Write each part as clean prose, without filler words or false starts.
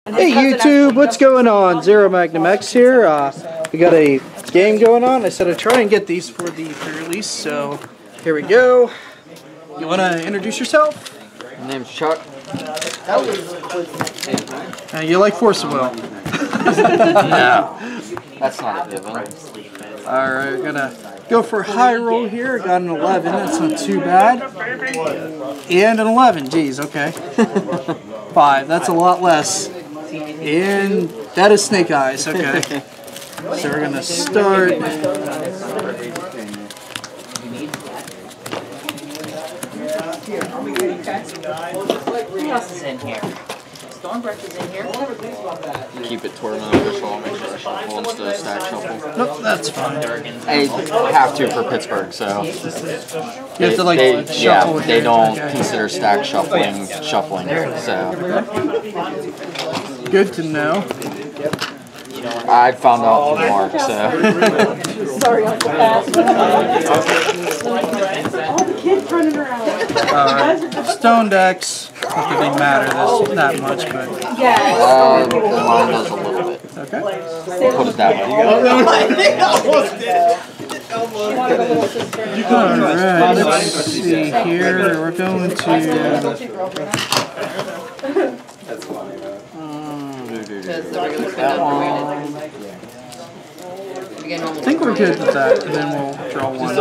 Hey YouTube, what's going on? ZeroMagnumX here. We got a game going on. I said I'd try and get these for the pre-release, so here we go. You want to introduce yourself? My name's Chuck. You like Force of Will? No, that's not a given. Alright, we're gonna go for high roll here. Got an 11, that's not too bad. And an 11, geez, okay. 5, that's a lot less. And that is Snake Eyes, okay. So we're gonna start. Who else is in here? Stormbreath is in here. Keep it tournament official. I'll make sure I shuffle instead of stack shuffle. Nope, that's fine. I have to for Pittsburgh, so. You have to like shuffle with they your- don't okay. consider stack shuffling, so. Good to know. I found out from Mark, so. Sorry, I'm fast. All the kids running around. Alright, stone decks. Not that they matter that much, but. Mine does a little bit. Okay. Put it that way. Alright, let's see here. We're going to. I think we're good with that, and then we'll draw one.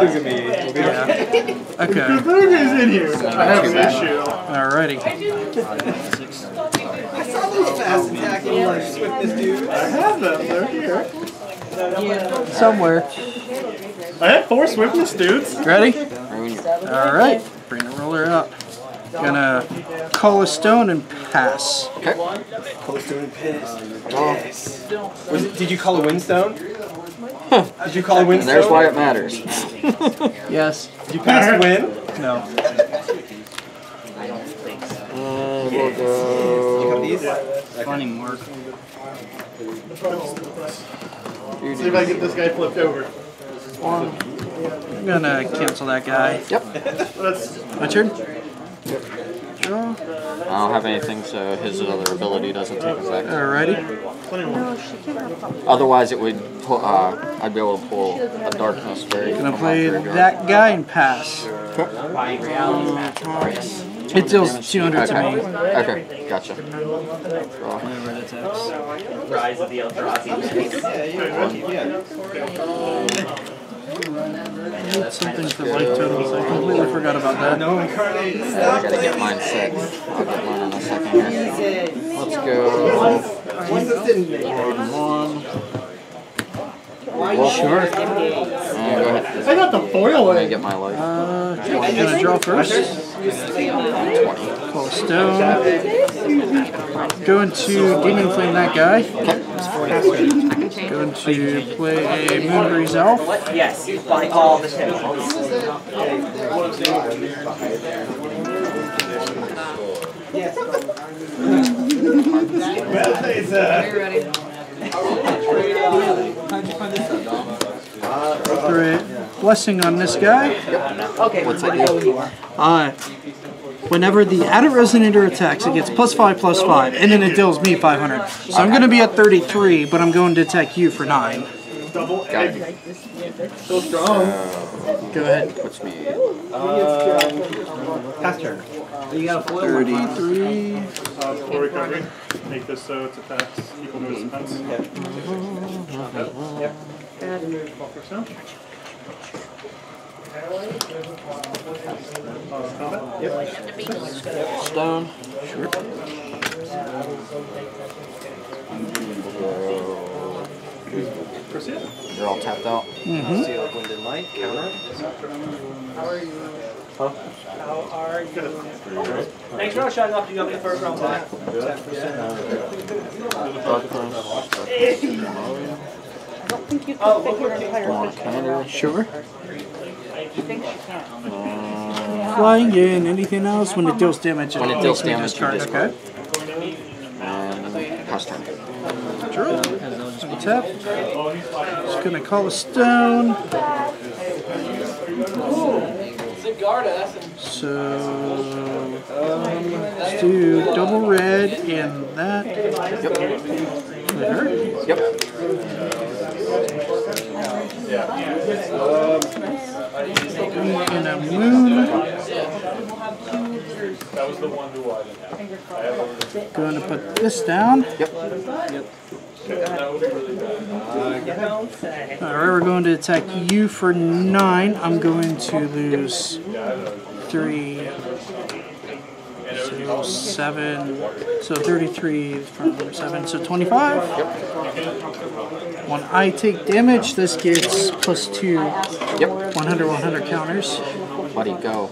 Yeah. Okay. in here. I have an issue. Alrighty. I saw those fast attacking swiftness dudes. I have them. They're here. Somewhere. I have 4 swiftness dudes. Ready? Alright. Bring the roller up. Gonna call a stone and pass. Okay. Call a stone and piss. Yes. Did you call a windstone? Did you call a windstone? And there's why it matters. Yes. Did you pass the wind? No. We'll go. Did you have these? Funny work. See if I can get this guy flipped over. I'm gonna cancel that guy. Yep. My turn? Draw. I don't have anything, so his other ability doesn't take effect. Alrighty. Otherwise, it would. I'd be able to pull a darkness fairy. Gonna play that guy and pass. It deals 200 to me. Okay, gotcha. Rise of the Eldrazi. Something for life totals. I completely forgot about that. No incarnate. I gotta get mine set. I'll get mine in a second here. Let's go. Sure. Go ahead. I got the foil Let me in. get my life. Gonna draw first. Call a stone. Going to Demon Flame that guy. Going to play a Moonbreeze Elf. Yes, by all the temples. Alright. Blessing on this guy. What's that do? Whenever the Adder Resonator attacks, it gets +5/+5, and then it deals me 500. So I'm going to be at 33, but I'm going to attack you for 9. Got it. So strong. Go ahead. Puts me. Pass turn. 33. Full recovery. Make this so its attacks equal to its defense. Yep. 12%. Yep. Stone. Sure. Proceed. You're all tapped out. Mm-hmm. See like wind and light. Counter. How are you? Huh? How are you? Thanks for not showing up. You got me the first round back. I don't think you can figure out higher. Sure. I think she can. Flying in. Anything else when it deals damage? When it deals makes me damage, discard. you Okay. And pass turn. Draw. Tap. Just gonna call a stone. So do double red and that. Yep. And a moon. Going to put this down. Yep. Alright, we're going to attack you for 9. I'm going to lose 3, so 7, so 33 from 7, so 25. When I take damage, this gets plus 2, Yep. 100 counters. Buddy, go.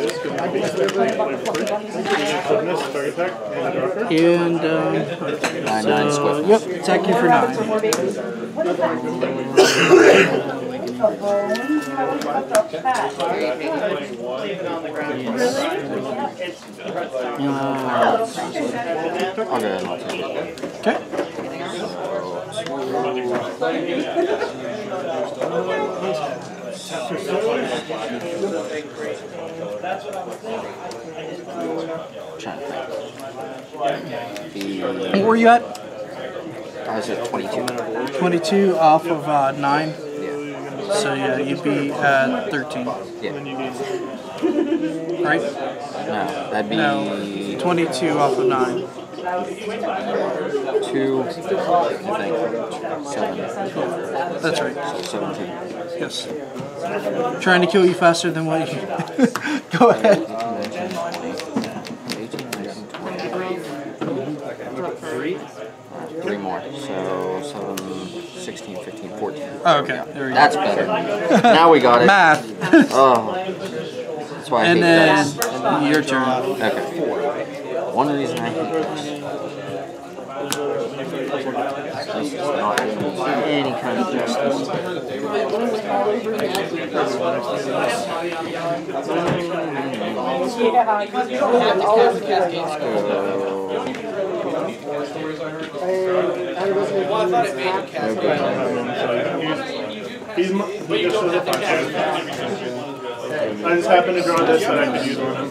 And, 9/9 swiftness. yep, attack you for 9. I'll go ahead and I'll take it. Okay. Trying to think. What were you at? I was at 22. 22 off of 9. Yeah. So yeah, you'd be at 13. Yeah. Right? No, that'd be No, 22 off of 9. 2, I think, 7. That's right. So 17. Yes. Trying to kill you faster than what you... Go ahead. 3 more. So 7, 16, 15, 14. Oh, okay. There we go. That's better. Now we got it. Math. Oh. That's why I And hate then dice. your turn. Okay. One reason I hate this. This is not doing any kind of justice. I just happened to draw this and I could use one.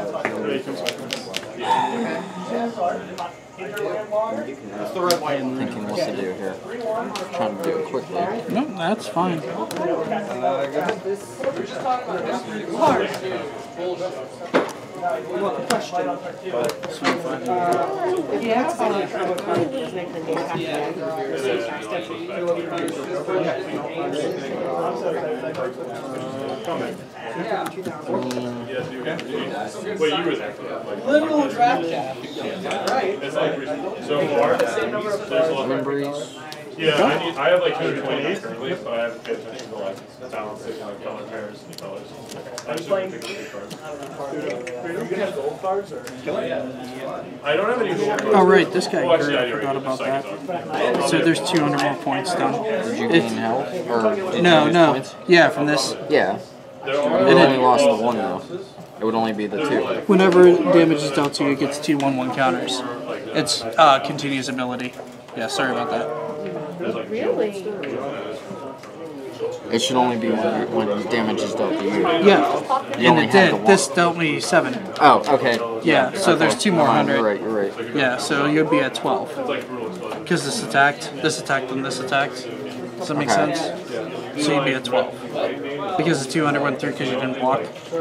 Thinking what to do here. Trying to do it quickly. No, that's fine. Literal draft cap. Right. So far, Lemon breeze. yeah, I have like 228 currently, so I have to pay attention to like balance and like color pairs and colors. I just don't pick up the cards. I don't have any gold cards. Oh, right. This guy, Well, actually, Gert, I yeah, you're forgot right. about Psychic that. up. So there's 200 more points done. Did you gain health? Or did you No, lose no. points? Yeah, from this. Yeah. There You are only lost the 1 though. It would only be the 2. Whenever damage is dealt to you, it gets 2 1/1 counters. It's continuous ability. Yeah, sorry about that. Really? It should only be when damage is dealt to you. Yeah, You and only it had the did. 1. This dealt me 7. Oh, okay. Yeah, so Okay. there's 2 more You're 100. right, you're right. Yeah, so you'd be at 12. Because this attacked, and this attacked. Does that make Okay. sense? So you'd be at 12. Because the 200 went through because you didn't block.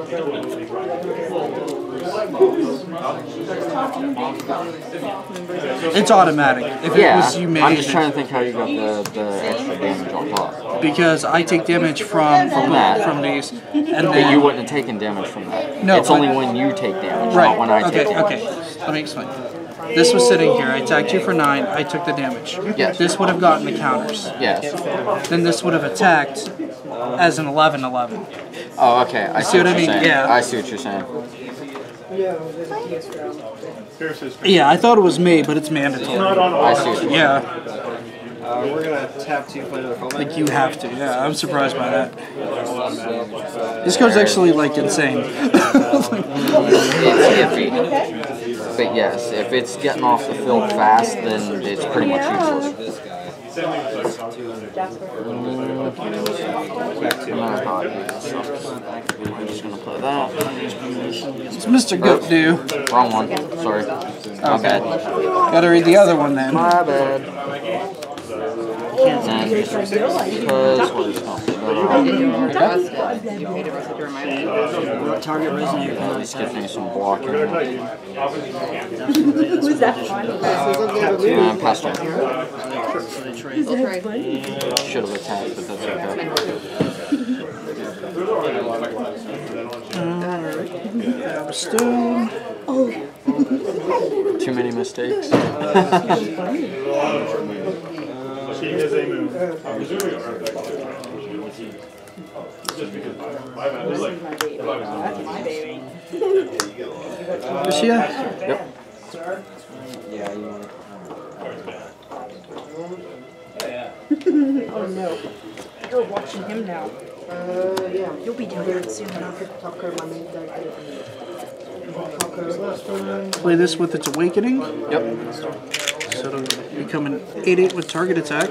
It's automatic. If it was you made I'm just it- trying to think how you got the extra damage on top. because I take damage from that. these, and But then you wouldn't have taken damage from that. No, it's but- only when you take damage, right. not when I take Okay, damage. okay. Let me explain. This was sitting here. I attacked you for 9. I took the damage. Yes. This would have gotten the counters. Yes. Then this would have attacked as an 11/11. Oh, okay. I see what what I you're mean? saying. Yeah. I see what you're saying. Yeah, I thought it was me, but it's mandatory. I see what you're saying. Yeah, We're gonna tap 2 play another phone. like you have to. Yeah, I'm surprised by that. This card's actually like insane. It's iffy. But yes, if it's getting off the field fast, then it's pretty much useless. Same thing with I'm just gonna play that. It's Mr. Goat Do. Wrong one. Sorry. My bad. Gotta read the other one then. My bad. And because we're just gonna at least give me some blocking. Who's that fun? Pass turn. Should have attacked, but that's okay. Grab a stone. Too many mistakes. She is a move. I'm presuming just because my bad. There's like Is she at? Yep. Oh no. You're watching him now. You'll be doing that soon. Play this with its awakening. Yep. So it'll become an 8/8 with target attack.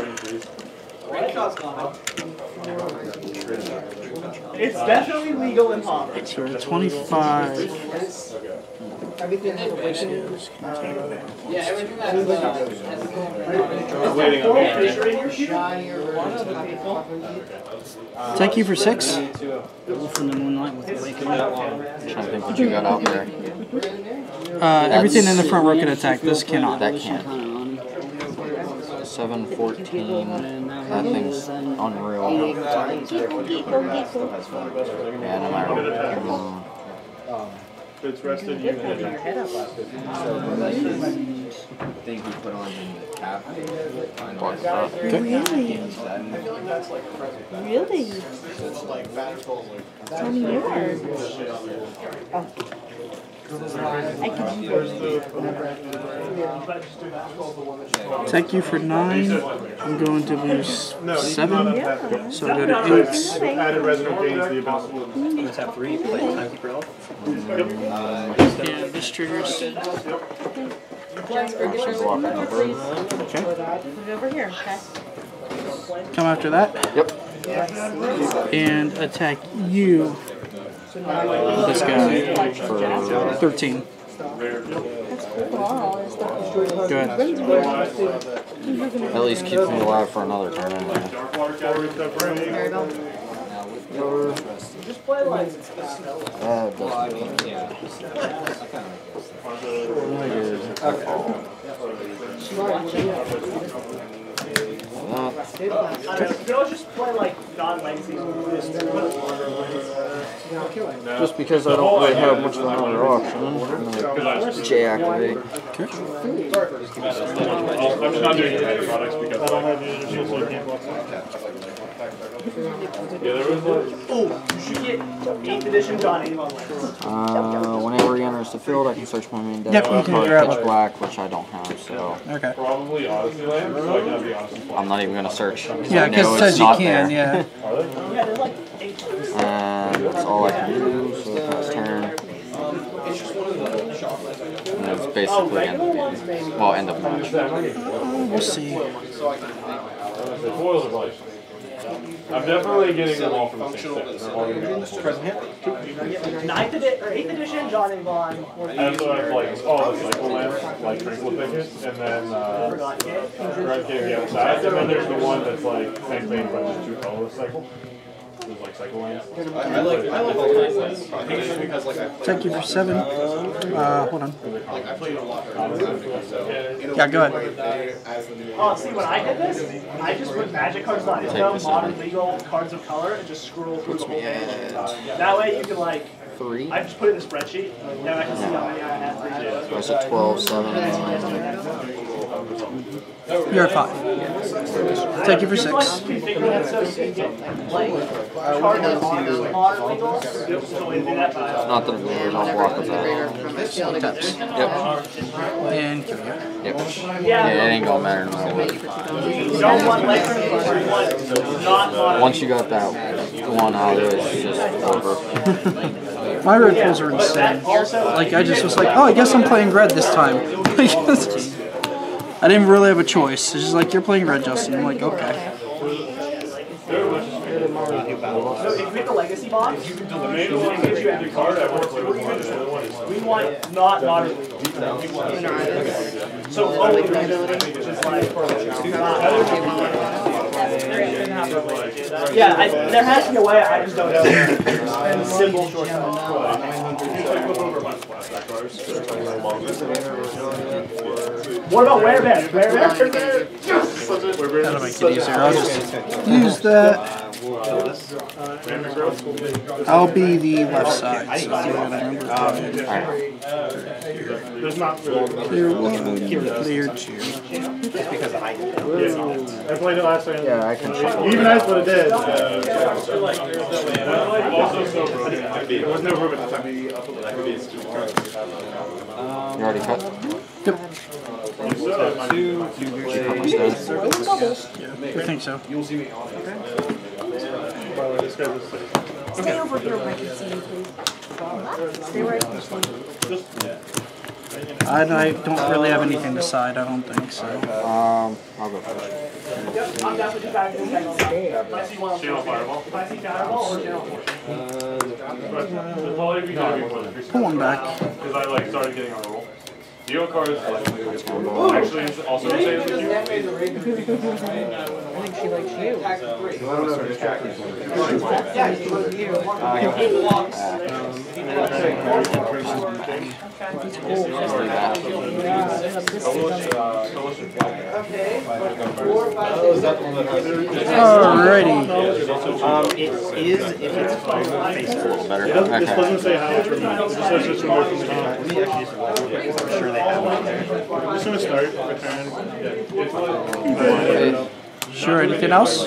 It's definitely legal in pop. So 25. Thank you for 6. From the Moonlit with Awakening. Trying to think what you got out there. Everything in the front row can attack. This cannot. That can't. 714. That thing's unreal. Yeah, no matter what. it's rested, you can hit Your head up. Thing he put on in the cap. Really? Really? Tell me more. Oh. I can do Thank you for 9. I'm going to lose 7. So I'll go to 8. Added resonant gains the ability. Let's have 3. Play timekeeper elf. Yeah, this triggers. Jasper, get Walk in the bird. Okay. Put it over here, okay? Come after that. Yep. And attack you. This guy for 13. Go ahead. At least keeps me alive for another turn anyway. Just play like Girls just play like non-legacy. Just because I don't really have much of another option, I'm gonna J-activate. Okay. I'm just not doing any products because I don't have any. Yeah, there was Oh, you should get 8th edition Johnny. Whenever he enters the field, I can search my main deck. Yep, you can grab pitch it. black, which I don't have, so Okay. probably Odyssey Land, so I can have the Odyssey Land. I'm not even gonna search. Yeah, I because know it it's says you not can, there. yeah. Yeah, they're like 8. And that's all I can do, so pass turn. And it's basically end of game. Well, end of match. We'll see. The foils are probably. I'm definitely getting them all from the same set. They're all gonna be 9th edition or 8th edition Johnny Vaughn. And so I have like all the cycle lamps, like Tranquil Thicket, and then Red Cave the outside, and then there's the one that's like same thing but just 2 colorless cycle. There's like cycle lamps. I like I think it's just because like I Thank you for 7. Hold on. I played a lot. Yeah, go ahead. Oh, see, when I did this, I just put magic cards on info, modern, legal, cards of color, and just scroll through the whole thing. That way you can like, 3. I just put it in a spreadsheet, then I can see how many I have. Where's it? 12, 7. You're at 5. Thank you for 6. Like, card of modern, legal, so we do that by Not that I'm weird, I'll block with that. Taps. Yep. And kill you. Yep. Yeah, it ain't gonna matter no matter what. You don't want legacy, or you want not modern. Once you got that one out, it's just over. My red pulls are insane. Like, I just was like, oh, I guess I'm playing red this time. I didn't really have a choice. It's just like, you're playing red, Justin. I'm like, okay. So if you make a legacy box, we want not modern legal. So only which is like yeah, there has to be a way, I just don't know. And simple shortcut. What about werebear? Werebear? That'll make it easier. I'll just use that. I'll be the left side, so I remember. There's not really. Clear one, clear two. I played it last time. Yeah, I can try. Even that's what it did. There was no room at the time. You already cut? Yep. Did you cut my stones? I think so. Stay over here where I can see you, please. Stay where I can see you. I don't really have anything to side, I don't think so. I'll go first. I'm down with you guys. Channel Fireball. Pull one back. Because I like started getting on a roll. Deal cards actually also the same as you. I think she likes you. Alrighty. It is if it's face a little better. This doesn't say how it's removed. It just says it's removed from the game. Let me actually just roll it because I'm sure they have one there. I'm just going to start. Return. Sure, anything else?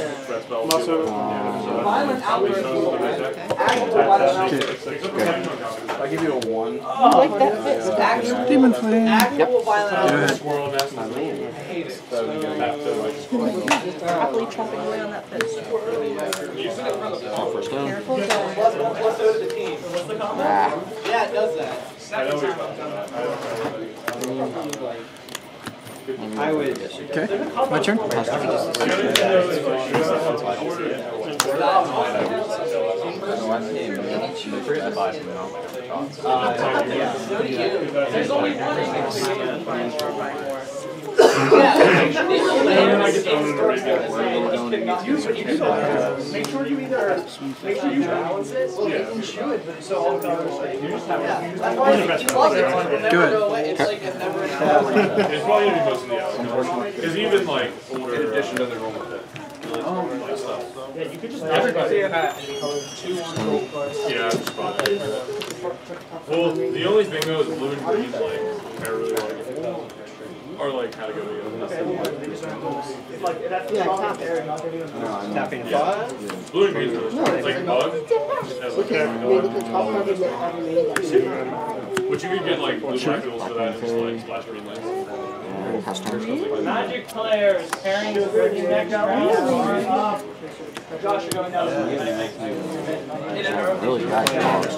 I'll give you a 1. You like that fit? Demon Flame. Yep. Go ahead. Happily chopping away on that fist. First down. Careful, guys. Yeah, it does that. I would. Okay, my turn. Make sure you balance it. Well, you can chew it, but so all the colors you just have Good. It's like it never It's probably going to be most of the outcome. Because even like older. In addition to the normal pit. Yeah, you could just everybody. Yeah, it's fun. Well, the only thing though is blue and green, like, I really like. Or like how to go together. Tapping. Blue and green is it's like a bug. But you could get like blue black for that and just like splash green lights. Magic players, pairing with next round. Josh, you're going down. Really bad dogs.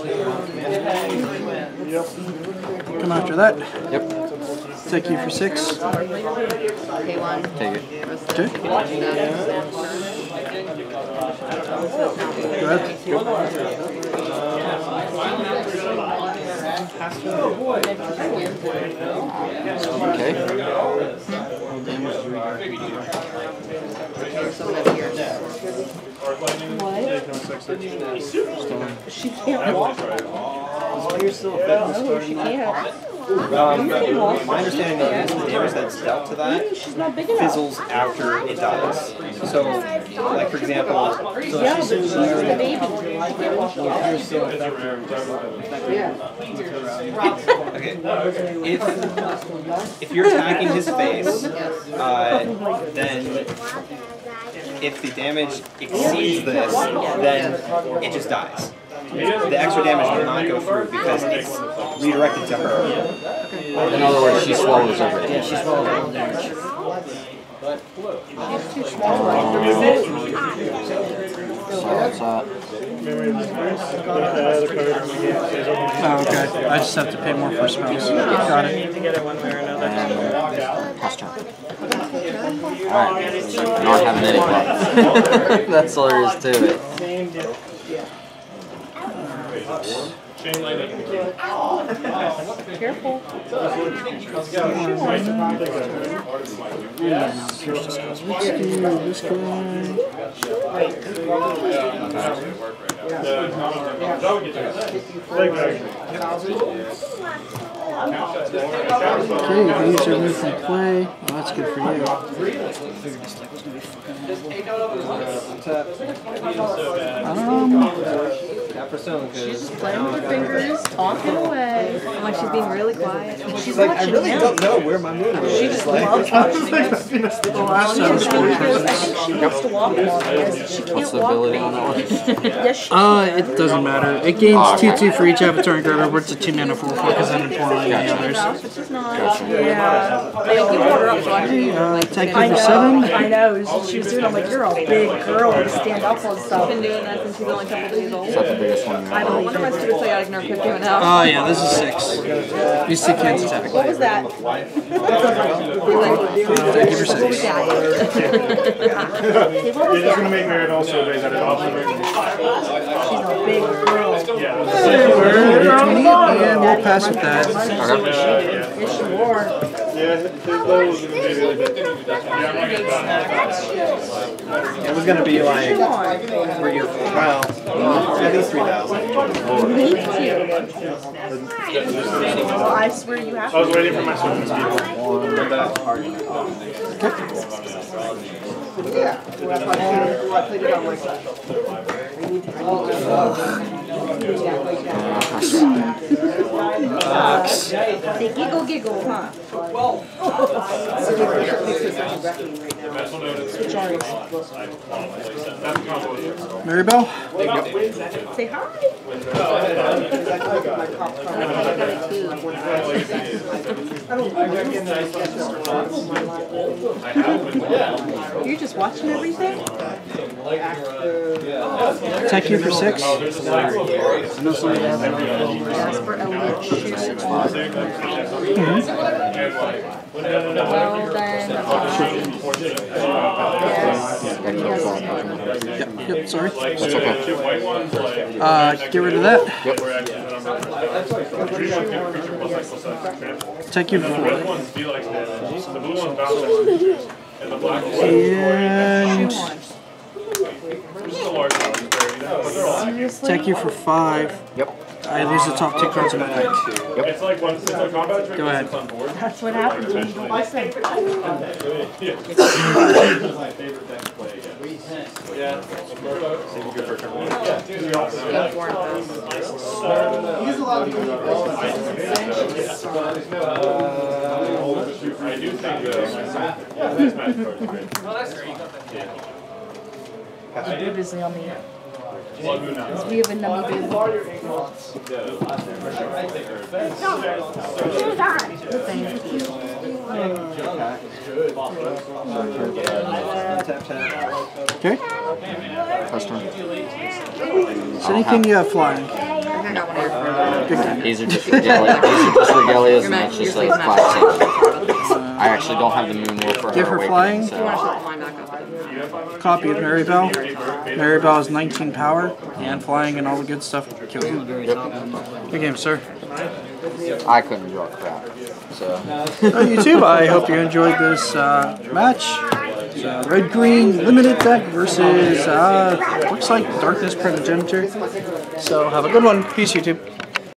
Come after that. Yep. Take you for 6. Okay, one. Take it. Okay. Go ahead. Okay. She can't walk. You're still a No, she can't. my understanding is the damage that's dealt to that She's not big enough. fizzles after it dies. So, like for example, so Yeah, but she's a baby. She can't walk yet. okay, if you're attacking his face, then if the damage exceeds this, then it just dies. The extra damage will not go through because it's redirected to her. In other words, she swallows everything. Yeah, she swallows all the damage. She's too small. So that's Oh, okay. I just have to pay more for spells. Got it. and pass turn. Alright, not having any luck. That's all there is to it. Careful. Okay, you can use your move from play. Well, that's good for you. She's just playing with her fingers, talking away. Like she's being really quiet. She's Like, I watching really him. don't know where my moon is. She just loves watching him. So, She wants to walk more. She What's can't the walk ability on that one? Yes, she it doesn't matter. It gains 2/2 for each avatar and grab over. It's a 2-mana 4/4 because I didn't pull any of the others. which is nice. Yeah. They don't keep order up, so I can Take I you for know, 7. I know. She was doing. I'm like, you're a big girl to stand up on stuff. I've been doing that since he's only a couple days old. Is that the biggest one you I have? don't wonder my stupid psychotic nerve kept doing out. Oh yeah, this is 6. These two can't attack. What was that? Take you for 6. What was that? You're just gonna make Merit also obey that it also She's a big girl. And we'll pass with that. Yes, you are. It was gonna be like, where you're, well, at least 3,000. Me too. Well, I swear you have I was to. waiting for my swimming speed. They giggle, huh? Switch arms. Maribel? Say hi. You're just watching everything? Take you for 6. Yes, for Elliot. Well then, Yep, sorry. That's okay. Get rid of that. Yep. Take you for 4. And take you for 5. Yep. I lose the top 2 cards of my deck. It's like once it's a combat trick, Go ahead. it's on board. that's what happens when you don't listen. I do think You're busy on me. Because we have a nummy baby. Thank you. Okay. First turn. Is anything you have flying? I got one here. Good game. These are just regalias. These are just regalias, and that's just like flat save. I actually don't have the moon roll for her Give her awakening, flying? so Copy of Maribel. Maribel is 19 power and flying and all the good stuff kills you. Good game, sir. I couldn't draw crap. So YouTube, I hope you enjoyed this match. Red-green limited deck versus looks like Darkness Progenitor. So have a good one. Peace, YouTube.